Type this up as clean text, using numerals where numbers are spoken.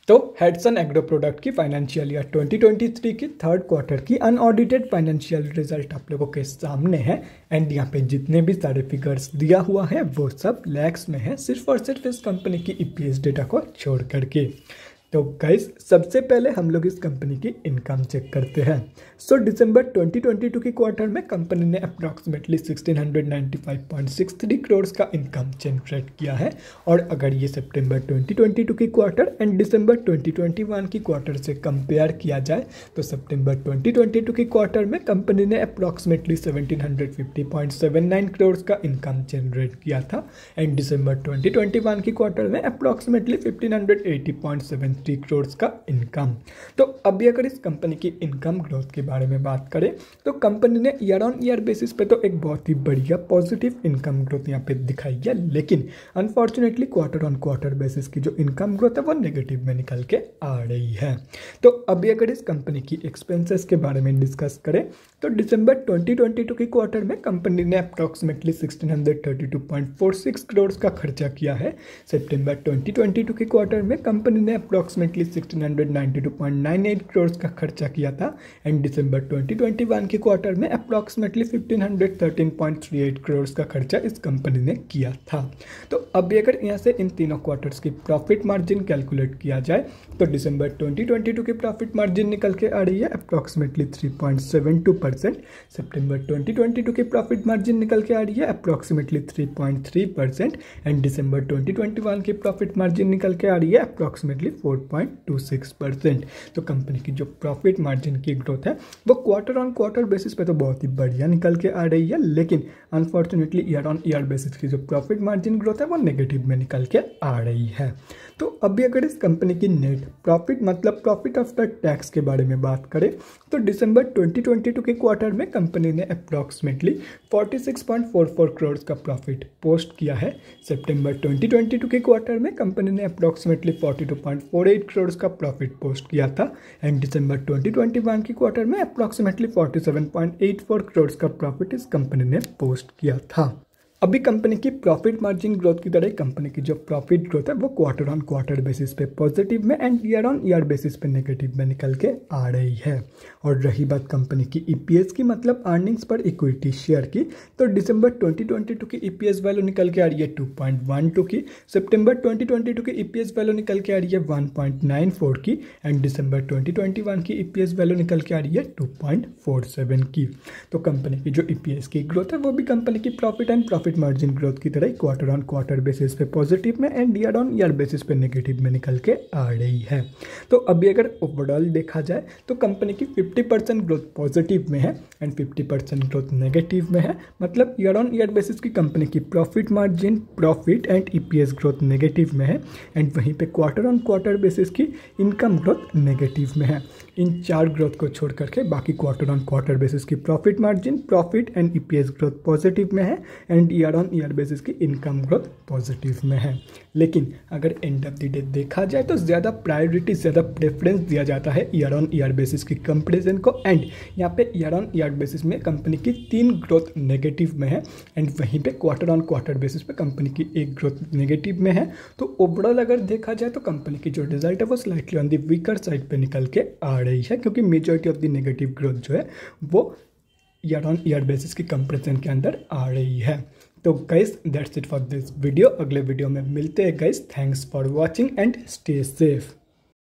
तो Hedson agro product की financial year 2023 की थर्ड क्वार्टर की अनऑडिटेड फाइनेंशियल रिजल्ट आप लोगों के सामने है। एंड यहाँ पे जितने भी सारे फिगर्स दिया हुआ है वो सब लैक्स में है, सिर्फ और सिर्फ इस कंपनी की ईपीएस डेटा को छोड़ करके। तो गाइस सबसे पहले हम लोग इस कंपनी की इनकम चेक करते हैं। सो दिसंबर 2022 की क्वार्टर में कंपनी ने अप्रॉक्सीमेटली 1695.63 करोड़ का इनकम जनरेट किया है। और अगर ये सितंबर 2022 की क्वार्टर एंड दिसंबर 2021 की क्वार्टर से कंपेयर किया जाए तो सितंबर 2022 की क्वार्टर में कंपनी ने अप्रॉक्सीमेटली 1750.79 करोड़ का इनकम जनरेट किया था। एंड दिसंबर 2021 की क्वार्टर में अप्रॉक्सीमेटली 1580.73 करोड़ का इनकम। तो अभी अगर इस कंपनी की इनकम ग्रोथ के बारे में बात करें तो कंपनी ने ईयर ऑन ईयर बेसिस पे तो एक बहुत ही बढ़िया पॉजिटिव इनकम ग्रोथ यहाँ पे दिखाई है, लेकिन unfortunately quarter on quarter basis की जो इनकम ग्रोथ है वो नेगेटिव में निकल के आ रही है। तो अभी अगर इस कंपनी की एक्सपेंसेस के बारे में डिस्कस करें तो दिसंबर 2022 की क्वार्टर में कंपनी ने अप्रॉक्सीमेटली 1632.46 करोड़ का खर्चा किया है। सितंबर 2022 की क्वार्टर में कंपनी ने अप्रॉक्सीमेटली 1692.98 करोड़ का खर्चा किया था। एंड दिसंबर 2021 की क्वार्टर में अप्रॉक्सीमेटली 1513.38 करोड़ का खर्चा इस कंपनी ने किया था। तो अभी अगर यहाँ से इन तीनों क्वार्टर्स की प्रॉफिट मार्जिन कैलकुलेट किया जाए तो दिसंबर 2022 की प्रॉफिट मार्जिन निकल के आ रही है अप्रॉक्सीमेटली 3.72%। सितंबर 2022 की प्रॉफिट मार्जिन निकल के आ रही है अप्रॉक्सीमेटली 3.3%। एंड दिसंबर 2021 की प्रॉफिट मार्जिन निकल के आ रही है अप्रॉक्सीमेटली 4.26%। तो कंपनी की जो प्रॉफिट मार्जिन की ग्रोथ है वो क्वार्टर ऑन क्वार्टर बेसिस पे तो बहुत ही बढ़िया निकल के आ रही है, लेकिन unfortunately year on year basis की जो प्रॉफिट मार्जिन ग्रोथ है वो नेगेटिव में निकल के आ रही है। तो अभी अगर इस कंपनी की नेट प्रॉफिट मतलब प्रॉफिट आफ्टर टैक्स के बारे में बात करें तो दिसंबर 2022 के क्वार्टर में कंपनी ने अप्रॉक्सीमेटली 46.44 करोड़ का प्रॉफिट पोस्ट किया है। सितंबर 2022 के क्वार्टर में कंपनी ने अप्रॉक्सीमेटली 42.48 करोड़ का प्रॉफिट पोस्ट किया था। एंड दिसंबर 2021 की क्वार्टर में अप्रॉक्सीमेटली 47.84 करोड़ का प्रॉफिट इस कंपनी ने पोस्ट किया था। अभी कंपनी की प्रॉफिट मार्जिन ग्रोथ की तरह कंपनी की जो प्रॉफिट ग्रोथ है वो क्वार्टर ऑन क्वार्टर बेसिस पे पॉजिटिव में and year on year basis पे नेगेटिव में निकल के आ रही है। और रही बात कंपनी की ईपीएस की मतलब अर्निंग्स पर इक्विटी शेयर की, तो दिसंबर 2022 की ईपीएस वैल्यू निकल के आ रही है 2.12 की। सितंबर 2022 की ईपीएस वैल्यू निकल के आ रही है 1.94 की। एंड दिसंबर 2021 की ईपीएस वैल्यू निकल के आ रही है 2.47 की। तो कंपनी की जो ईपीएस की ग्रोथ है वो भी कंपनी की profit and profit margin growth की तरह क्वार्टर ऑन क्वार्टर बेसिस पे पॉजिटिव में and year on year basis पे नेगेटिव में निकल के आ रही है। तो अभी अगर ओवरऑल देखा जाए तो कंपनी की 50% ग्रोथ पॉजिटिव में है एंड 50% ग्रोथ नेगेटिव में है, मतलब ईयर ऑन ईयर बेसिस की कंपनी की profit margin profit and EPS growth negative में है एंड वहीं पे क्वार्टर ऑन क्वार्टर बेसिस की इनकम ग्रोथ नेगेटिव में है। इन चार ग्रोथ को छोड़ करके बाकी क्वार्टर ऑन क्वार्टर बेसिस की profit margin profit and EPS growth positive में है and year on year basis की इनकम ग्रोथ पॉजिटिव में है। लेकिन अगर एंड ऑफ द डे देखा जाए तो ज़्यादा प्रायोरिटी ज़्यादा प्रेफरेंस दिया जाता है ईयर ऑन ईयर बेसिस की कंपैरिजन को। एंड यहाँ पे ईयर ऑन ईयर बेसिस में कंपनी की 3 ग्रोथ नेगेटिव में है एंड वहीं पे क्वार्टर ऑन क्वार्टर बेसिस पे कंपनी की 1 ग्रोथ नेगेटिव में है। तो ओवरऑल अगर देखा जाए तो कंपनी की जो रिजल्ट है वो slightly on the weaker side पे निकल के आ रही है, क्योंकि majority of the negative growth जो है वो ईयर ऑन ईयर बेसिस की कंपैरिजन के अंदर आ रही है। तो guys that's it for this video. अगले वीडियो में मिलते हैं guys. Thanks for watching and stay safe.